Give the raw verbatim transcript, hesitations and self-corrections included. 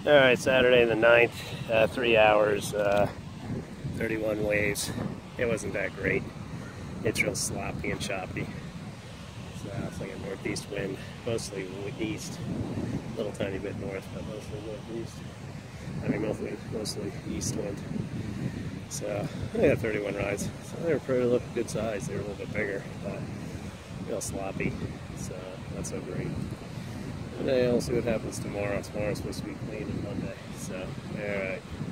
All right, Saturday the ninth, uh, three hours, uh, thirty-one waves. It wasn't that great. It's real sloppy and choppy. So it's like a northeast wind, mostly east, a little tiny bit north, but mostly northeast. I mean, mostly, mostly east wind. So I got thirty-one rides. So they were pretty look good size. They were a little bit bigger, but real sloppy. So not so great. Today, I'll see what happens tomorrow. Tomorrow's supposed to be clean and Monday. So, all right.